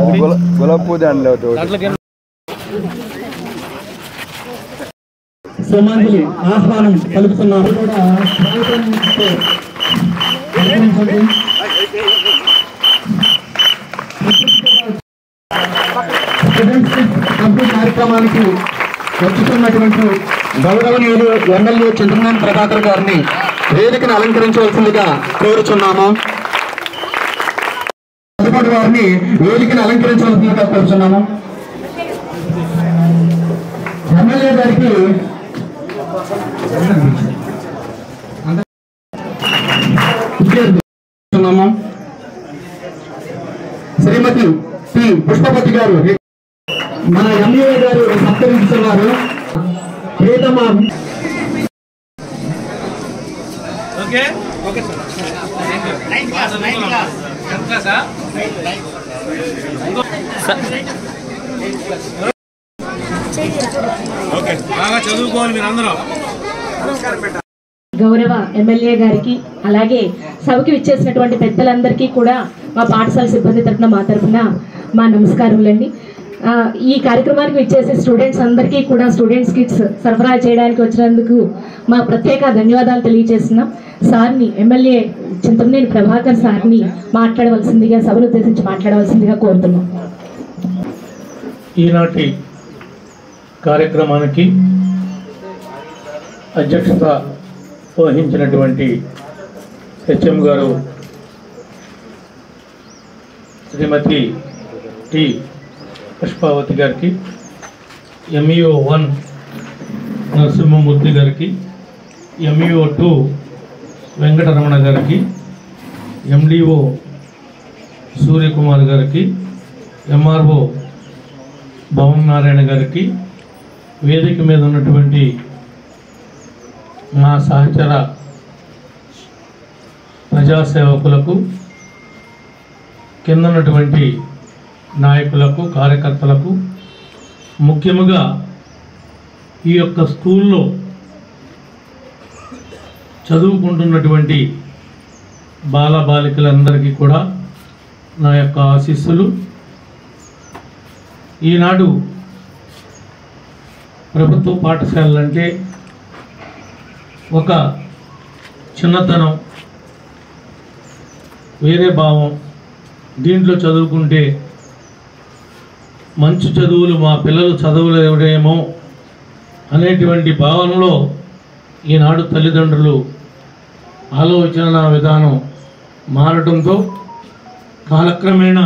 గులాబ్ పూజ సమాధిని ఆహ్వానం పలుకుతున్నారు కూడా కార్యక్రమానికి వచ్చుతున్నటువంటి గౌరవనీయులు ఎమ్మెల్యే చంద్రమోహన్ ప్రభాకర్ గారిని వేదికను అలంకరించవలసిందిగా కోరుచున్నాము. తదుపరి వారిని వేదికను అలంకరించవలసిందిగా కోరుచున్నాము. ఎమ్మెల్యే గారికి శ్రీమతి పి పుష్పవతి గారు మన ఎమ్మెల్యే గారు సత్కరించుతున్నారు. గౌరవ ఎమ్మెల్యే గారికి అలాగే సభకి విచ్చేసినటువంటి పెద్దలందరికీ కూడా మా పాఠశాల సిబ్బంది తరఫున మా తరఫున మా నమస్కారములండి. ఈ కార్యక్రమానికి విచ్చేసే స్టూడెంట్స్ అందరికీ కూడా స్టూడెంట్స్ కిట్స్ సరఫరా చేయడానికి వచ్చినందుకు మా ప్రత్యేక ధన్యవాదాలు తెలియజేస్తున్నాం. సార్ని ఎమ్మెల్యే చింతమనేని ప్రభాకర్ సార్ని మాట్లాడవలసిందిగా సభను ఉద్దేశించి మాట్లాడవలసిందిగా కోరుతున్నాం. ఈనాటి కార్యక్రమానికి అధ్యక్షత వహించినటువంటి హెచ్ఎం గారు శ్రీమతి టి పుష్పావతి గారికి, ఎంఈఓ 1 నరసింహమూర్తి గారికి, ఎంఈఓ 2 వెంకటరమణ గారికి, ఎండిఓ సూర్యకుమార్ గారికి, ఎంఆర్ఓ భవన్ నారాయణ గారికి, వేదిక మీద ఉన్నటువంటి మా సహచర ప్రజాసేవకులకు, కింద ఉన్నటువంటి నాయకులకు, కార్యకర్తలకు, ముఖ్యంగా ఈ యొక్క స్కూల్లో చదువుకుంటున్నటువంటి బాలబాలికలందరికీ కూడా నా యొక్క ఆశీస్సులు. ఈనాడు ప్రభుత్వ పాఠశాలలంటే ఒక చిన్నతనం, వేరే భావం, దీంట్లో చదువుకుంటే మంచి చదువులు మా పిల్లలు చదవలేరేమో అనేటువంటి భావనలో ఈనాడు తల్లిదండ్రులు ఆలోచన విధానం మారడంతో కాలక్రమేణా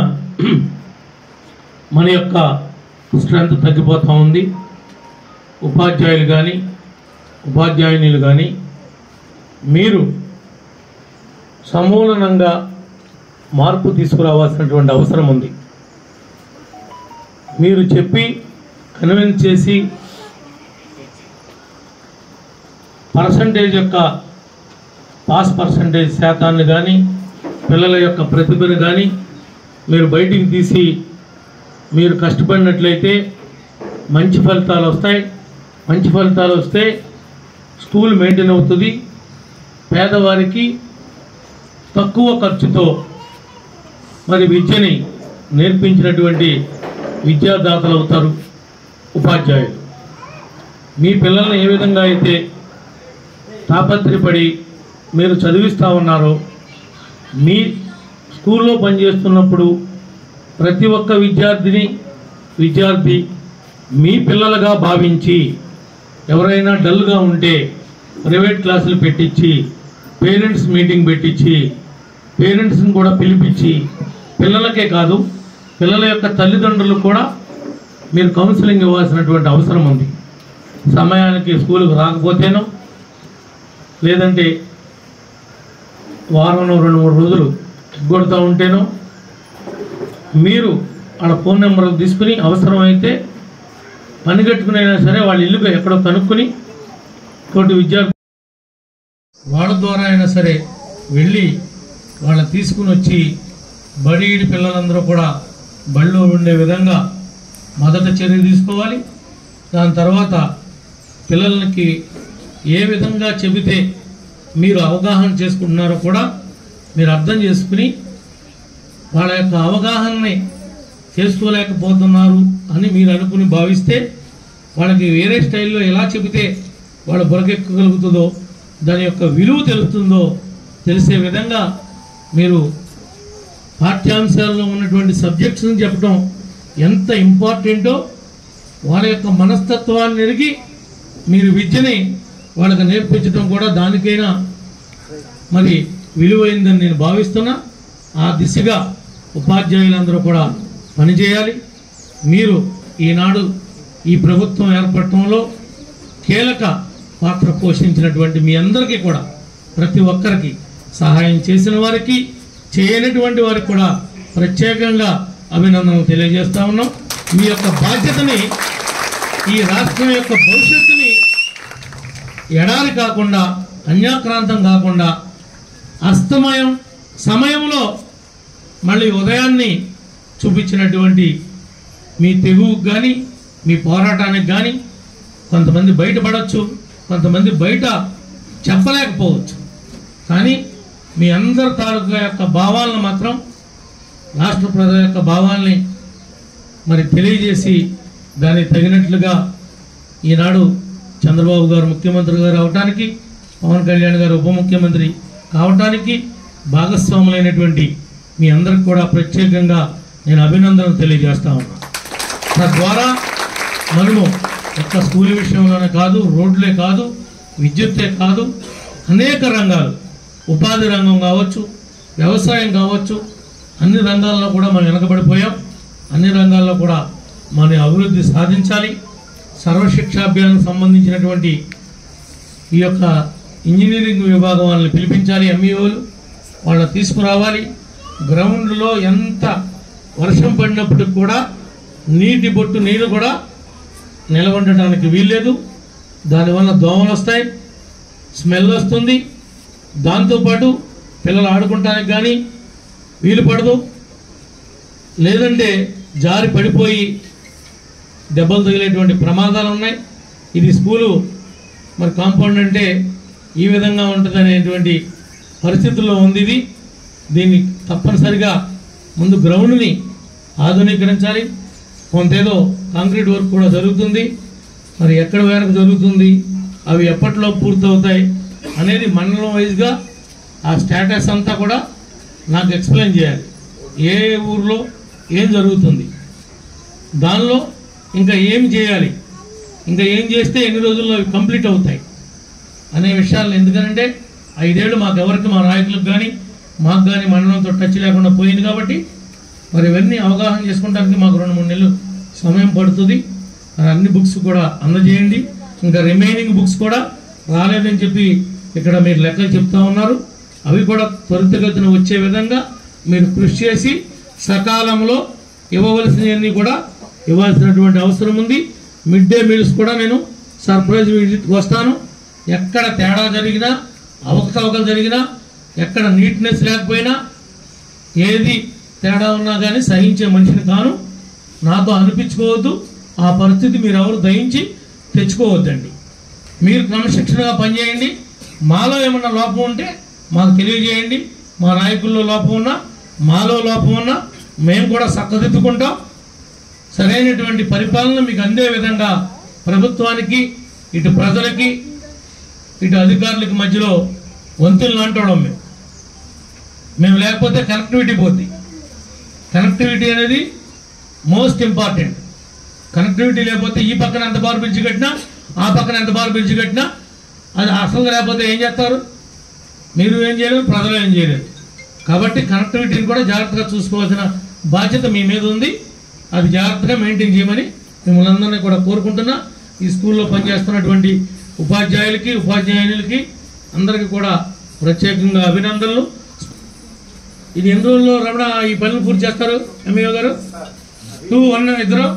మన యొక్క స్ట్రెంత్ తగ్గిపోతూ ఉంది. ఉపాధ్యాయులు కానీ ఉపాధ్యాయునిలు కానీ మీరు సమూలంగా మార్పు తీసుకురావాల్సినటువంటి అవసరం ఉంది. మీరు చెప్పి కన్విన్స్ చేసి పర్సంటేజ్ యొక్క పాస్ పర్సంటేజ్ శాతాన్ని కానీ పిల్లల యొక్క ప్రతిభను కానీ మీరు బయటికి తీసి మీరు కష్టపడినట్లయితే మంచి ఫలితాలు వస్తాయి. మంచి ఫలితాలు వస్తే స్కూల్ మెయింటైన్ అవుతుంది. పేదవారికి తక్కువ ఖర్చుతో మరి విద్యని నేర్పించినటువంటి విద్యాదాతలు అవుతారు ఉపాధ్యాయులు. మీ పిల్లల్ని ఏ విధంగా అయితే తాపత్రయపడి మీరు చదివిస్తూ ఉన్నారో, మీ స్కూల్లో పనిచేస్తున్నప్పుడు ప్రతి ఒక్క విద్యార్థి మీ పిల్లలుగా భావించి, ఎవరైనా డల్గా ఉంటే ప్రైవేట్ క్లాసులు పెట్టించి, పేరెంట్స్ మీటింగ్ పెట్టించి, పేరెంట్స్ని కూడా పిలిపించి, పిల్లలకే కాదు పిల్లల యొక్క తల్లిదండ్రులకు కూడా మీరు కౌన్సిలింగ్ ఇవ్వాల్సినటువంటి అవసరం ఉంది. సమయానికి స్కూల్కి రాకపోతేనో, లేదంటే వారంలో 2-3 రోజులు ఎగ్గొడుతూ ఉంటేనో మీరు వాళ్ళ ఫోన్ నెంబర్లు తీసుకుని అవసరమైతే పని కట్టుకునైనా సరే వాళ్ళ ఇల్లుగా ఎక్కడో కనుక్కొని తోటి విద్యార్థి వాళ్ళ ద్వారా అయినా సరే వెళ్ళి వాళ్ళని తీసుకుని వచ్చి బడిఈడి పిల్లలందరూ కూడా బడిలో ఉండే విధంగా మొదట చర్య తీసుకోవాలి. దాని తర్వాత పిల్లలకి ఏ విధంగా చెబితే మీరు అవగాహన చేసుకుంటున్నారో కూడా మీరు అర్థం చేసుకుని వాళ్ళ యొక్క అవగాహనని చేసుకోలేకపోతున్నారు అని మీరు అనుకుని భావిస్తే వాళ్ళకి వేరే స్టైల్లో ఎలా చెబితే వాళ్ళ బురకెక్కగలుగుతుందో దాని యొక్క విలువ తెలుస్తుందో తెలిసే విధంగా మీరు పాఠ్యాంశాల్లో ఉన్నటువంటి సబ్జెక్ట్స్ని చెప్పడం ఎంత ఇంపార్టెంటో వాళ్ళ యొక్క మనస్తత్వాన్ని ఎరిగి మీరు విద్యని వాళ్ళకి నేర్పించడం కూడా దానికైనా మరి విలువైందని నేను భావిస్తున్నా. ఆ దిశగా ఉపాధ్యాయులందరూ కూడా పనిచేయాలి. మీరు ఈనాడు ఈ ప్రభుత్వం ఏర్పడటంలో కీలక పాత్ర పోషించినటువంటి మీ అందరికీ కూడా ప్రతి ఒక్కరికి సహాయం చేసిన వారికి చేయనటువంటి వారికి కూడా ప్రత్యేకంగా అభినందనలు తెలియజేస్తా ఉన్నాం. మీ యొక్క బాధ్యతని ఈ రాష్ట్రం యొక్క భవిష్యత్తుని ఎడారి కాకుండా అన్యాక్రాంతం కాకుండా అస్తమయం సమయంలో మళ్ళీ ఉదయాన్ని చూపించినటువంటి మీ తెగువకు కానీ మీ పోరాటానికి కానీ కొంతమంది బయటపడవచ్చు, కొంతమంది బయట చెప్పలేకపోవచ్చు. కానీ మీ అందరి తాలూకా యొక్క భావాలను మాత్రం రాష్ట్ర ప్రజల యొక్క భావాల్ని మరి తెలియజేసి దానికి తగినట్లుగా ఈనాడు చంద్రబాబు గారు ముఖ్యమంత్రి గారు అవటానికి, పవన్ కళ్యాణ్ గారు ఉప ముఖ్యమంత్రి కావటానికి భాగస్వాములైనటువంటి మీ అందరికి కూడా ప్రత్యేకంగా నేను అభినందనలు తెలియజేస్తా ఉన్నాను. తద్వారా మనము ఒక్క స్కూల్ విషయంలోనే కాదు, రోడ్లే కాదు, విద్యుత్తే కాదు, అనేక రంగాలు, ఉపాధి రంగం కావచ్చు, వ్యవసాయం కావచ్చు, అన్ని రంగాల్లో కూడా మనం వెనకబడిపోయాం. అన్ని రంగాల్లో కూడా మన అభివృద్ధి సాధించాలి. సర్వశిక్షాభియానికి సంబంధించినటువంటి ఈ యొక్క ఇంజనీరింగ్ విభాగం వాళ్ళని పిలిపించాలి. ఎంఈఓలు వాళ్ళని తీసుకురావాలి. గ్రౌండ్లో ఎంత వర్షం పడినప్పటికి కూడా నీటి బొట్టు నీరు కూడా నిలబడటానికి వీల్లేదు. దానివల్ల దోమలు వస్తాయి, స్మెల్ వస్తుంది. దాంతోపాటు పిల్లలు ఆడుకుంటానికి కానీ వీలు పడదు. లేదంటే జారి పడిపోయి దెబ్బలు తగిలేటువంటి ప్రమాదాలు ఉన్నాయి. ఇది స్కూలు మరి కాంపౌండ్ అంటే ఈ విధంగా ఉంటుంది అనేటువంటి పరిస్థితుల్లో ఉంది. దీన్ని తప్పనిసరిగా ముందు గ్రౌండ్ని ఆధునీకరించాలి. కొంతేదో కాంక్రీట్ వర్క్ కూడా జరుగుతుంది. మరి ఎక్కడ వరకు జరుగుతుంది, అవి ఎప్పట్లో పూర్తవుతాయి అనేది మండలం వైజ్గా ఆ స్టేటస్ అంతా కూడా నాకు ఎక్స్ప్లెయిన్ చేయాలి. ఏ ఊర్లో ఏం జరుగుతుంది, దానిలో ఇంకా ఏం చేయాలి, ఇంకా ఏం చేస్తే ఎన్ని రోజుల్లో అవి కంప్లీట్ అవుతాయి అనే విషయాలను. ఎందుకంటే 5 ఏళ్ళు మాకు ఎవరికి, మా నాయకులకు కానీ మాకు కానీ మండలంతో టచ్ లేకుండా పోయింది. కాబట్టి మరి ఇవన్నీ అవగాహన చేసుకోవడానికి మాకు 2-3 నెలలు సమయం పడుతుంది. మరి అన్ని బుక్స్ కూడా అందజేయండి. ఇంకా రిమైనింగ్ బుక్స్ కూడా రాలేదని చెప్పి ఇక్కడ మీరు లెక్కలు చెప్తా ఉన్నారు. అవి కూడా త్వరితగతిన వచ్చే విధంగా మీరు కృషి చేసి సకాలంలో ఇవ్వవలసినవన్నీ కూడా ఇవ్వాల్సినటువంటి అవసరం ఉంది. మిడ్ డే మీల్స్ కూడా నేను సర్ప్రైజ్ విజిట్కి వస్తాను. ఎక్కడ తేడా జరిగినా, అవకతవకలు జరిగినా, ఎక్కడ నీట్నెస్ లేకపోయినా, ఏది తేడా ఉన్నా కానీ సహించే మనిషిని కాను. నాతో అనిపించుకోవద్దు. ఆ పరిస్థితి మీరు ఎవరు దయించి తెచ్చుకోవద్దండి. మీరు క్రమశిక్షణగా పనిచేయండి. మాలో ఏమన్నా లోపం ఉంటే మాకు తెలియజేయండి. మా నాయకుల్లో లోపం ఉన్నా, మాలో లోపం ఉన్నా మేము కూడా చక్కదిద్దుకుంటాం. సరైనటువంటి పరిపాలన మీకు అందే విధంగా ప్రభుత్వానికి, ఇటు ప్రజలకి, ఇటు అధికారులకి మధ్యలో వంతులను అంటడం మేము లేకపోతే కనెక్టివిటీ పోద్ది. కనెక్టివిటీ అనేది మోస్ట్ ఇంపార్టెంట్. కనెక్టివిటీ లేకపోతే ఈ పక్కన ఎంత బారు బ్రిడ్జ్ కట్టినా, ఆ పక్కన ఎంత బారు బ్రిడ్జ్ కట్టినా అది అసలు లేకపోతే ఏం చేస్తారు? మీరు ఏం చేయలేదు, ప్రజలు ఏం చేయలేదు. కాబట్టి కనెక్టివిటీని కూడా జాగ్రత్తగా చూసుకోవాల్సిన బాధ్యత మీ మీద ఉంది. అది జాగ్రత్తగా మెయింటైన్ చేయమని మిమ్మల్ని అందరినీ కూడా కోరుకుంటున్నా. ఈ స్కూల్లో పనిచేస్తున్నటువంటి ఉపాధ్యాయులకి, ఉపాధ్యాయునికి అందరికీ కూడా ప్రత్యేకంగా అభినందనలు. ఇది ఎన్ని రోజుల్లో రమణ ఈ పనులు పూర్తి చేస్తారు ఎంఈఓ గారు? 2, 1 ఇద్దరు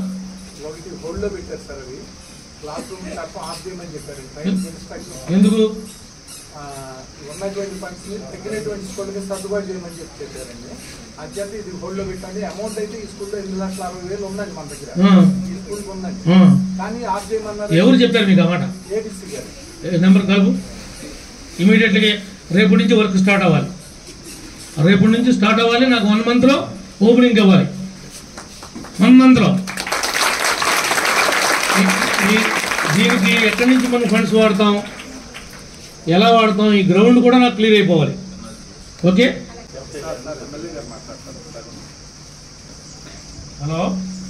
ఎందుకు ఉన్నటువంటి ఫండ్స్ తగ్గినటువంటి స్కూల్కి సర్దుబాటు చేయమని చెప్పారండి. అత్యంత ఇది హోల్డ్లో పెట్టండి. అమౌంట్ అయితే ఈ స్కూల్లో 8,60,000 ఉన్నది మన దగ్గర, ఈ స్కూల్కి ఉన్నది. కానీ ఆఫ్ చేయమన్నారు. ఎవరు చెప్పారు మీకు అన్నమాట? ఏడీసీ గారు. నెంబర్ కలుపు. ఇమీడియట్గా రేపటి నుంచి వర్క్ స్టార్ట్ అవ్వాలి. రేపటి నుంచి స్టార్ట్ అవ్వాలి. నాకు 1 మంత్లో ఓపెనింగ్ ఇవ్వాలి. మందులో దీనికి ఎక్కడి నుంచి మనం ఫండ్స్ వాడతాం, ఎలా వాడతాం, ఈ గ్రౌండ్ కూడా నాకు క్లియర్ అయిపోవాలి. ఓకే. హలో,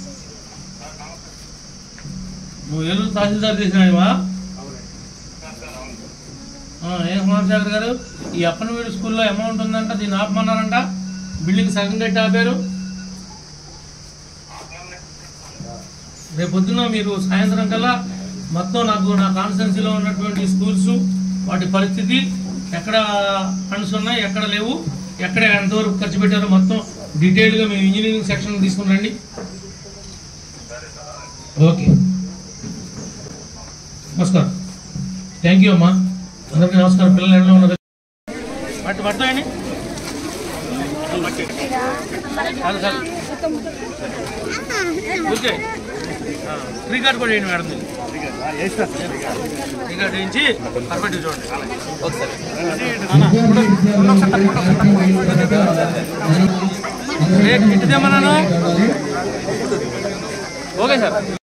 నువ్వు ఏలూరు తహసీల్దార్ చేసినావా? ఏం కుమారశేఖర్ గారు, ఈ అప్పనవీడు స్కూల్లో అమౌంట్ ఉందంట, దీన్ని ఆపమన్నారంట, బిల్డింగ్ సగం కట్టి ఆపారు. రేపు పొద్దున మీరు సాయంత్రం కల్లా మొత్తం నా కాన్స్టిట్యున్సీలో ఉన్నటువంటి స్కూల్స్, వాటి పరిస్థితి, ఎక్కడ ఫండ్స్ ఉన్నాయి, ఎక్కడ లేవు, ఎక్కడ ఎంతవరకు ఖర్చు పెట్టారో మొత్తం డీటెయిల్గా మేము ఇంజనీరింగ్ సెక్షన్ తీసుకుని రండి. ఓకే, నమస్కారం. థ్యాంక్ యూ అమ్మా, అందరికీ నమస్కారం. పిల్లలు ఎట్లా ఉన్నారు? పట్టండి. ఓకే, రికార్డ్ కూడా వేయండి మేడం. రికార్డ్ వేయించి పర్ఫెక్ట్ చూడండి. ఇటుదేమన్నాను. Okay sir.